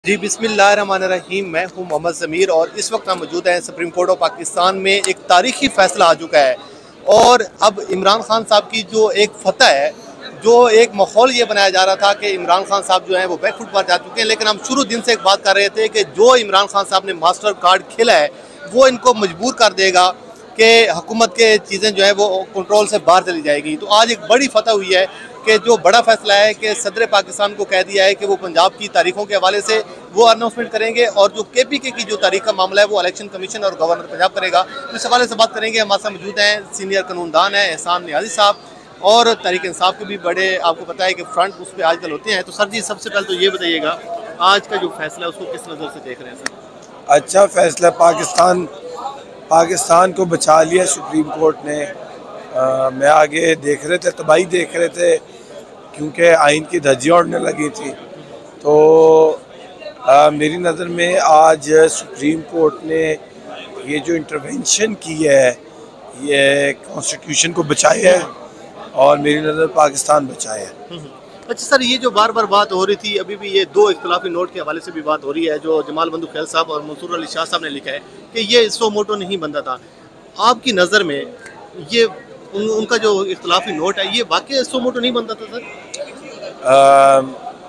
जी बिस्मिल्लाहिर्रहमानिर्रहीम। मैं हूं मोहम्मद ज़मीर और इस वक्त हम मौजूद हैं सुप्रीम कोर्ट ऑफ पाकिस्तान में। एक तारीखी फ़ैसला आ चुका है और अब इमरान खान साहब की जो एक फ़तह है, जो एक माहौल ये बनाया जा रहा था कि इमरान खान साहब जो हैं वो बैकफुट पर जा चुके हैं, लेकिन हम शुरू दिन से एक बात कर रहे थे कि जो इमरान खान साहब ने मास्टर कार्ड खेला है वो इनको मजबूर कर देगा कि हुकूमत के चीज़ें जो है वो कंट्रोल से बाहर चली जाएगी। तो आज एक बड़ी फतह हुई है कि जो बड़ा फैसला है कि सदर पाकिस्तान को कह दिया है कि वो पंजाब की तारीखों के हवाले से वो अनाउंसमेंट करेंगे और जो KPK की जो तारीख का मामला है वो इलेक्शन कमीशन और गवर्नर पंजाब करेगा। तो इस हवाले से बात करेंगे। हमारे साथ मौजूद हैं सीनियर कानूनदान हैं एहसान नियाज़ी साहब और तहरीक इंसाफ के भी बड़े, आपको पता है कि फ्रंट उस पर आजकल होते हैं। तो सर जी, सबसे पहले तो ये बताइएगा आज का जो फैसला है उसको किस नज़र से देख रहे हैं सर? अच्छा फैसला, पाकिस्तान को बचा लिया सुप्रीम कोर्ट ने। मैं आगे देख रहे थे, तबाही देख रहे थे क्योंकि आइन की धज्जियाँ उड़ने लगी थी। तो मेरी नज़र में आज सुप्रीम कोर्ट ने ये जो इंटरवेंशन की है ये कॉन्स्टिट्यूशन को बचाया है और मेरी नज़र पाकिस्तान बचाया है। अच्छा सर, ये जो बार बार बात हो रही थी, अभी भी ये दो इख्तलाफी नोट के हवाले से भी बात हो रही है जो जमाल बंदू खैल साहब और मंसूर अली शाह साहब ने लिखा है कि ये सो मोटो नहीं बनता था। आपकी नज़र में ये उनका जो इख्तलाफी नोट है ये वाकई सो मोटो नहीं बनता था सर?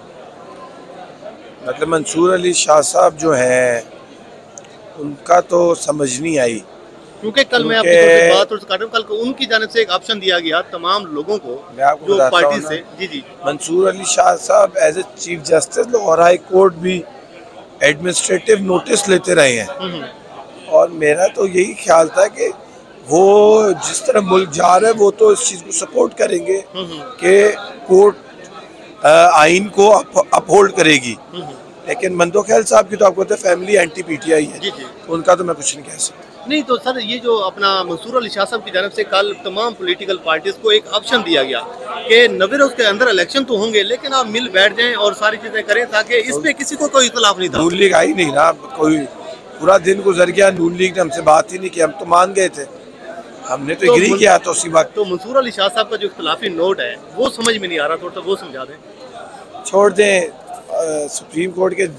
मतलब मंसूर अली शाह साहब जो हैं उनका तो समझ नहीं आई, क्योंकि कल मैं आपकी बात और कल को उनकी जानिब से एक ऑप्शन दिया गया तमाम लोगों को जो पार्टी से। जी मंसूर अली शाह साहब as a chief justice Lahore high court भी एडमिनिस्ट्रेटिव नोटिस लेते रहे हैं और मेरा तो यही ख्याल था कि वो जिस तरह मुल्क जा रहा है वो तो इस चीज़ को सपोर्ट करेंगे कि कोर्ट आइन को अपहोल्ड करेगी। लेकिन मंदो खैल साहब की तो आपको पता है फैमिली एंटी PTI है, तो उनका तो मैं कुछ नहीं कह सकता। नहीं तो सर, ये जो अपना मंसूर अली शाह साहब की जानिब से कल तमाम पॉलिटिकल पार्टीज को एक ऑप्शन दिया गया कि 90 रोज के अंदर इलेक्शन तो होंगे लेकिन आप मिल बैठ जाएं और सारी चीजें करें, ताकि इस पे किसी को कोई इख्तलाफ नहीं था। नून लीग आई नहीं ना, कोई पूरा दिन गुजर गया, नून लीग ने हमसे बात ही नहीं की, हम तो मान गए थे, हमने तो एग्री किया तो उसी वक्त। तो मंसूर अली शाह साहब का जो इख्तलाफी नोट है वो समझ में नहीं आ रहा, थोड़ा सा वो समझा दें। छोड़ दें, सुप्रीम कोर्ट के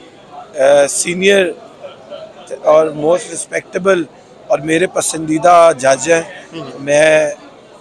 सीनियर और मोस्ट रिस्पेक्टेबल और मेरे पसंदीदा जज हैं, मैं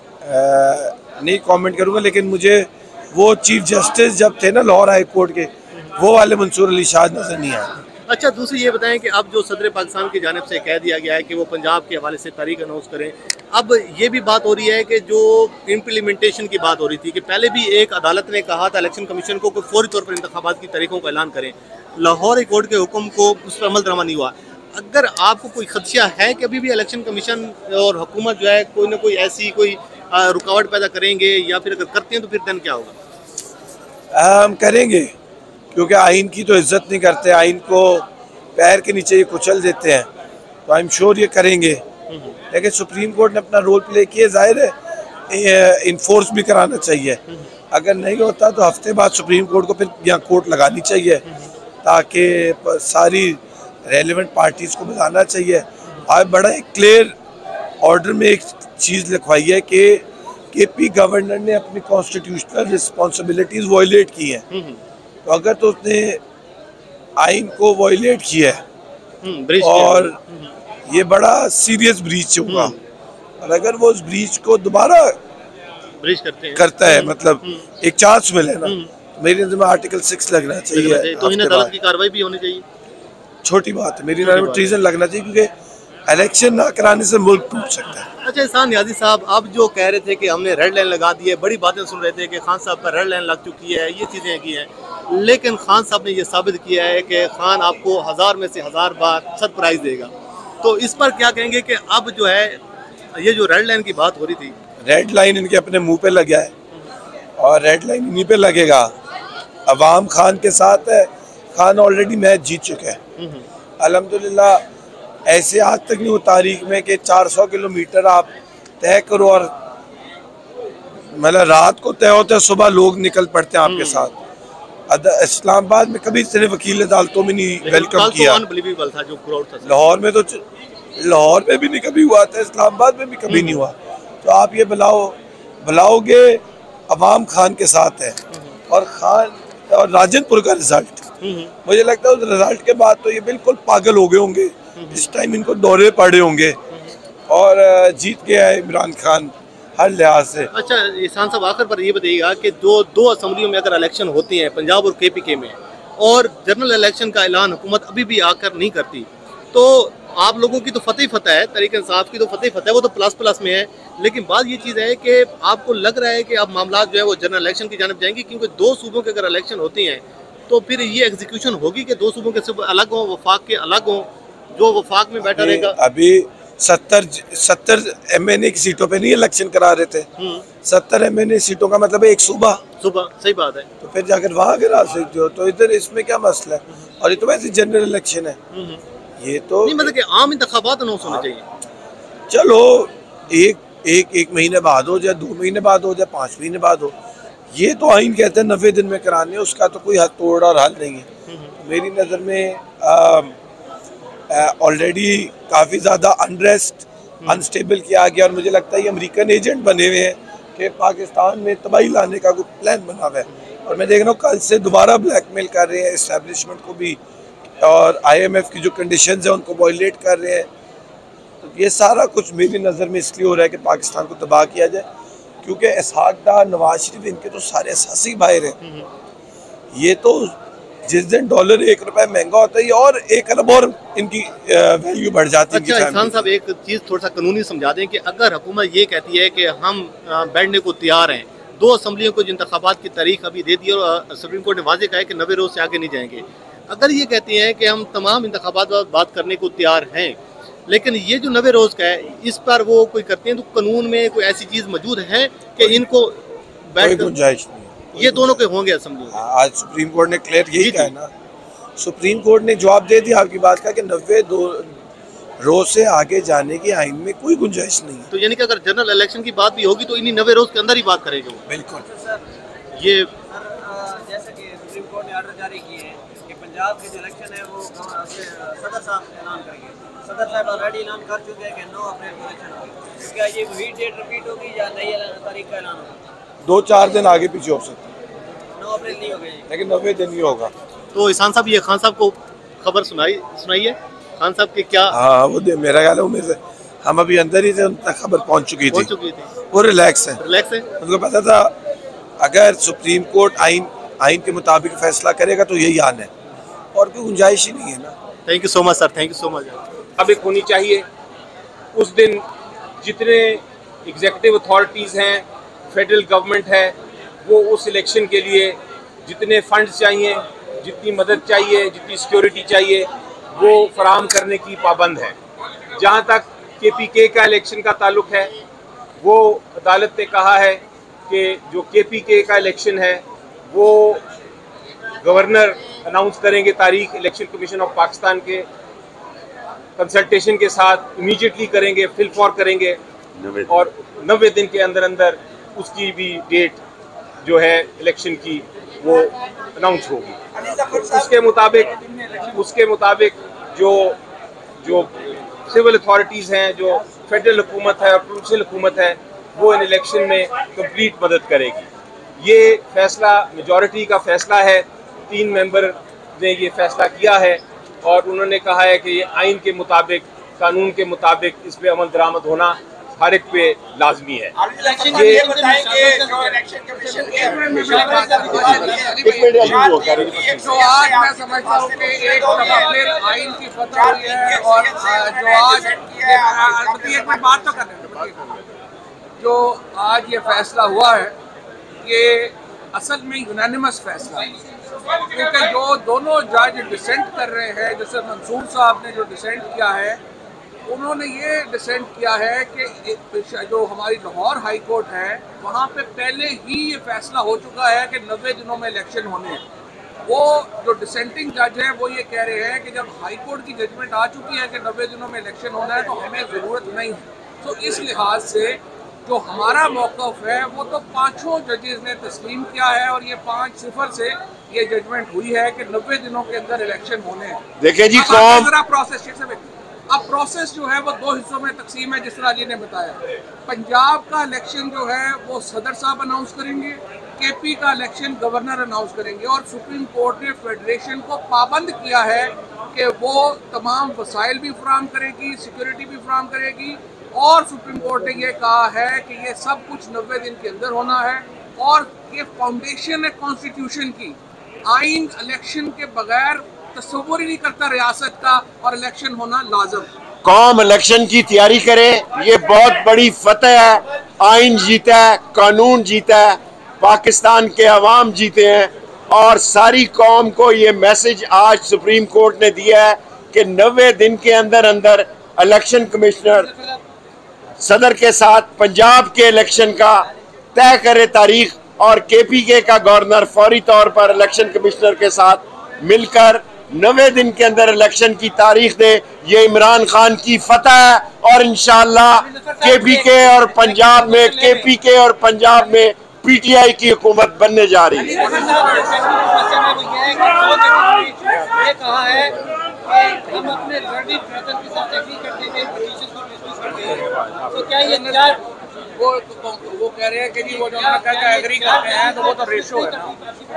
नहीं कमेंट करूंगा, लेकिन मुझे वो चीफ जस्टिस जब थे ना लाहौर हाई कोर्ट के, वो वाले मंसूर अली शाह नजर नहीं आए। अच्छा, दूसरी ये बताएं कि अब जो सदर पाकिस्तान की जानिब से कह दिया गया है कि वो पंजाब के हवाले से तारीख अनाउंस करें, अब ये भी बात हो रही है कि जो इम्प्लीमेंटेशन की बात हो रही थी कि पहले भी एक अदालत ने कहा था इलेक्शन कमीशन को फौरी तौर पर इंतखाबात की तारीखों का ऐलान करें, लाहौर हाई कोर्ट के हुक्म को उस पर अमल दरामद नहीं हुआ। अगर आपको कोई खदशा है कि अभी भी इलेक्शन कमीशन और हुकूमत जो है कोई ना कोई ऐसी कोई रुकावट पैदा करेंगे, या फिर अगर करते हैं तो फिर दिन क्या होगा? हम करेंगे क्योंकि आइन की तो इज्जत नहीं करते, आइन को पैर के नीचे ये कुचल देते हैं, तो आई एम श्योर ये करेंगे। लेकिन सुप्रीम कोर्ट ने अपना रोल प्ले किया, जाहिर है इन्फोर्स भी कराना चाहिए। अगर नहीं होता तो हफ्ते बाद सुप्रीम कोर्ट को फिर यहाँ कोर्ट लगानी चाहिए ताकि सारी रेलेवेंट पार्टीज़ को बुलाना चाहिए। आज बड़ा एक क्लियर ऑर्डर में एक चीज़ लिखवाई है कि KP गवर्नर ने अपनी कॉन्स्टिट्यूशनल रिस्पॉन्सिबिलिटीज़ वॉयलेट की हैं, तो अगर तो उसने आइन को वॉयलेट किया है और ये बड़ा सीरियस ब्रीच होगा, और अगर वो उस ब्रीच को दोबारा ब्रीच करता है, मतलब एक चांस मिले ना, मेरी नज़र में आर्टिकल 6 लगना चाहिए, तो इन अदालत की कार्रवाई भी होनी चाहिए। छोटी बात है, मेरी नज़र में ट्रीजन लगना चाहिए क्योंकि इलेक्शन ना कराने से मुल्क टूट सकता है। अच्छा एहसान नियाज़ी साहब, आप जो कह रहे थे कि हमने रेड लाइन लगा दी है, बड़ी बातें सुन रहे थे कि खान साहब पर रेड लाइन लग चुकी है, ये चीज़ें की हैं, लेकिन खान साहब ने ये साबित किया है कि खान आपको 1000 में से 1000 बार सरप्राइज देगा। तो इस पर क्या कहेंगे कि अब जो है ये जो रेड लाइन की बात हो रही थी, रेड लाइन इनके अपने मुंह पे लगा है और रेड लाइन इन्हीं पे लगेगा। अवाम खान के साथ है, खान ऑलरेडी मैच जीत चुके हैं अल्हम्दुलिल्लाह। ऐसे आज तक नहीं हो तारीख में कि 400 किलोमीटर आप तय करो और मतलब रात को तय होता है, सुबह लोग निकल पड़ते हैं आपके साथ। इस्लामाबाद में कभी सिर्फ वकील अदालतों में नहीं वेलकम किया, अनबिलीवेबल था जो क्राउड था। लाहौर में तो लाहौर में भी नहीं कभी हुआ था, इस्लामाबाद में भी कभी नहीं हुआ। तो आप ये बुलाओगे, अवाम खान के साथ है और खान और राजनपुर का रिजल्ट मुझे लगता है उस रिजल्ट के बाद तो ये बिल्कुल पागल हो गए होंगे, इस टाइम इनको दौरे पड़े होंगे और जीत गया है इमरान खान हर लिहाज से। अच्छा ईसान साहब, आखिर पर ये बताइएगा कि दो असेंबलियों में अगर इलेक्शन होती हैं, पंजाब और केपीके में, और जनरल इलेक्शन का ऐलान हुकूमत अभी भी आकर नहीं करती, तो आप लोगों की तो फतेह ही फतेह है, तहरीक इंसाफ की तो फतेह ही फतेह है, वो तो प्लस प्लस में है। लेकिन बात ये चीज़ है कि आपको लग रहा है कि अब मामला जो है वो जनरल इलेक्शन की जानब जाएंगे, क्योंकि दो सूबों के अगर इलेक्शन होती हैं तो फिर ये एग्जीक्यूशन होगी कि दो सूबों के सूबे अलग हों, वफाक के अलग हों, जो वफाक में बैठा रहेगा। अभी 70 MNA की सीटों पे नहीं इलेक्शन करा रहे थे, 70 MNA सीटों का मतलब है एक सूबा, सही बात है। तो फिर जाकर वहाँ करा सकते हो, तो इधर इसमें क्या मसला है? और ये तो वैसे जनरल इलेक्शन है, ये तो नहीं मतलब कि आम इंतखाबात अनाउंस होने चाहिए। चलो एक महीने बाद हो जाए, 2 महीने बाद हो जाए, 5 महीने बाद हो, ये तो आइन कहते हैं 90 दिन में कराने, उसका तो कोई हद तोड़ और हल नहीं है। तो मेरी नज़र में ऑलरेडी काफ़ी ज़्यादा अनरेस्ट अनस्टेबल किया गया, और मुझे लगता है ये अमेरिकन एजेंट बने हुए हैं कि पाकिस्तान में तबाही लाने का कोई प्लान बना हुआ है। और मैं देख रहा हूँ कल से दोबारा ब्लैकमेल कर रहे हैं इस्टेब्लिशमेंट को भी, और IMF की जो कंडीशंस हैं उनको वायलेट कर रहे हैं। तो ये सारा कुछ मेरी नज़र में इसलिए हो रहा है कि पाकिस्तान को तबाह किया जाए, क्योंकि इसहाक डार, नवाज शरीफ, इनके तो सारे असासी बाहर हैं। ये तो जिस दिन डॉलर 1 रुपया महंगा होता है और 1 अरब और इनकी वैल्यू बढ़ जाती है। अच्छा ईसान साहब, एक चीज़ थोड़ा सा कानूनी समझा दें कि अगर हुकूमत ये कहती है कि हम बैठने को तैयार हैं, दो असम्बलियों को इंतखाबात की तारीख अभी दे दी और सुप्रीम कोर्ट ने वाजे कहा है कि 90 रोज़ से आगे नहीं जाएंगे, अगर ये कहती हैं कि हम तमाम इंतखाबात बात करने को तैयार हैं, लेकिन ये जो 90 रोज़ का है इस पर वो कोई करते हैं, तो कानून में कोई ऐसी चीज़ मौजूद है कि इनको बैठ गुंजाइश नहीं, ये दोनों के होंगे असेंबली? आज सुप्रीम कोर्ट ने क्लियर यही कहा है ना, सुप्रीम कोर्ट ने जवाब दे दिया आपकी बात का कि 90 रोज से आगे जाने की आइन में कोई गुंजाइश नहीं है। तो यानी कि अगर जनरल इलेक्शन की बात भी होगी तो इन्हीं 90 रोज के अंदर ही बात करेंगे वो। बिल्कुल। ये जैसे कि सुप्रीम कोर्ट ने ऑर्डर जारी किए हैं कि पंजाब के जो इलेक्शन है वो सदर साहब ऐलान करेंगे, सदर साहब ऑलरेडी ऐलान कर चुके हैं कि 9 अप्रैल को इलेक्शन होगी, क्या ये वही डेट रिपीट होगी या नई तारीख का ऐलान होगा? 2-4 दिन आगे पीछे हो सकता है, 9 अप्रैल नहीं होगा लेकिन 90 दिन ही होगा। तो ईसान साहब, ये खान साहब को खबर सुनाइए, खान साहब के क्या? हाँ, वो मेरा ख्याल है मेरे से हम अभी अंदर ही थे, उन तक खबर पहुंच चुकी थी। वो रिलैक्स है। उनको पता था अगर सुप्रीम कोर्ट आइन के मुताबिक फैसला करेगा तो यही आना है, और कोई गुंजाइश ही नहीं है ना। Thank you so much sir, thank you so much. अब एक होनी चाहिए उस दिन जितने एग्जीक्यूटिव अथॉरिटीज़ हैं, फेडरल गवर्नमेंट है, वो उस इलेक्शन के लिए जितने फंड्स चाहिए, जितनी मदद चाहिए, जितनी सिक्योरिटी चाहिए, वो फराहम करने की पाबंद है। जहाँ तक KPK का इलेक्शन का ताल्लुक है, वो अदालत ने कहा है कि जो KPK का इलेक्शन है वो गवर्नर अनाउंस करेंगे तारीख, इलेक्शन कमीशन ऑफ पाकिस्तान के कंसल्टेशन के साथ इमीडिएटली करेंगे, फिल फॉर करेंगे, और 90 दिन के अंदर अंदर उसकी भी डेट जो है इलेक्शन की वो अनाउंस होगी। उसके मुताबिक जो सिविल अथॉरिटीज़ हैं, जो फेडरल हुकूमत है और प्रोविंशियल हुकूमत है, वो इन इलेक्शन में कंप्लीट मदद करेगी। ये फैसला मेजॉरिटी का फैसला है, 3 मेंबर ने ये फैसला किया है, और उन्होंने कहा है कि ये आइन के मुताबिक, कानून के मुताबिक इस पे अमल दरामद होना हर एक पे लाजमी है। जो आज मैं समझता हूँ कि एक फिर आइन की फतह हुई है, और जो आज एक बात तो करने, जो आज ये फैसला हुआ है ये असल में यूनानिमस फैसला है, क्योंकि जो दोनों जज डिसेंट कर रहे हैं, जैसे मंसूर साहब ने जो डिसेंट किया है, उन्होंने ये डिसेंट किया है कि जो हमारी लाहौर हाई कोर्ट है वहाँ पे पहले ही ये फैसला हो चुका है कि 90 दिनों में इलेक्शन होने हैं। वो जो डिसेंटिंग जज है वो ये कह रहे हैं कि जब हाई कोर्ट की जजमेंट आ चुकी है कि 90 दिनों में इलेक्शन होना है तो हमें ज़रूरत नहीं है। तो इस लिहाज से जो हमारा मौक़िफ़ है वो तो 5 जजेस ने तस्लीम किया है, और ये 5-0 से ये जजमेंट हुई है कि 90 दिनों के अंदर इलेक्शन होने हैं। देखिए जी, कौम प्रोसेस अब प्रोसेस जो है वो 2 हिस्सों में तकसीम है, जिस तरह जी ने बताया। पंजाब का इलेक्शन जो है वो सदर साहब अनाउंस करेंगे, केपी का इलेक्शन गवर्नर अनाउंस करेंगे और सुप्रीम कोर्ट ने फेडरेशन को पाबंद किया है कि वो तमाम वसाइल भी फराहम करेगी, सिक्योरिटी भी फराहम करेगी। और सुप्रीम कोर्ट ने ये कहा है कि ये सब कुछ 90 दिन के अंदर होना है और ये फाउंडेशन है कॉन्स्टिट्यूशन की। आइन इलेक्शन के बगैर तस्वुर ही नहीं करता रियासत का, और इलेक्शन होना लाजम। कौम इलेक्शन की तैयारी करे, ये बहुत बड़ी फतह है। आइन जीता है, कानून जीता है, पाकिस्तान के अवाम जीते हैं और सारी कौम को ये मैसेज आज सुप्रीम कोर्ट ने दिया है कि 90 दिन के अंदर अंदर इलेक्शन कमिश्नर सदर के साथ पंजाब के इलेक्शन का तय करे तारीख, और केपीके का गवर्नर फौरी तौर पर इलेक्शन कमिश्नर के साथ मिलकर 90 दिन के अंदर इलेक्शन की तारीख दे। ये इमरान खान की फतह है और इंशाअल्लाह केपीके और पंजाब में पीटीआई की हुकूमत बनने जा रही है। हम अपने के साथ एग्री करते हैं, तो क्या ये वो कह रहे हैं कि जी वो जो एग्री करते हैं तो वो तो रेशो है ना।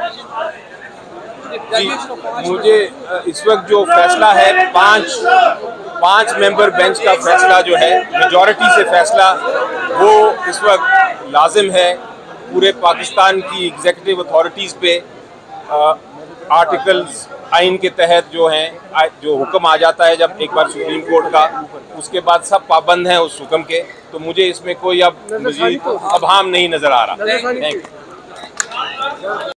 मुझे इस वक्त जो फैसला है पांच मेंबर बेंच का फैसला जो है मेजॉरिटी से फैसला, वो इस वक्त लाजिम है पूरे पाकिस्तान की एग्जीक्यूटिव अथॉरिटीज़ पे। आर्टिकल्स आइन के तहत जो हैं, जो हुक्म आ जाता है जब एक बार सुप्रीम कोर्ट का, उसके बाद सब पाबंद हैं उस हुक्म के। तो मुझे इसमें कोई अब मज़ीद अभाम नहीं नज़र आ रहा। Thank you.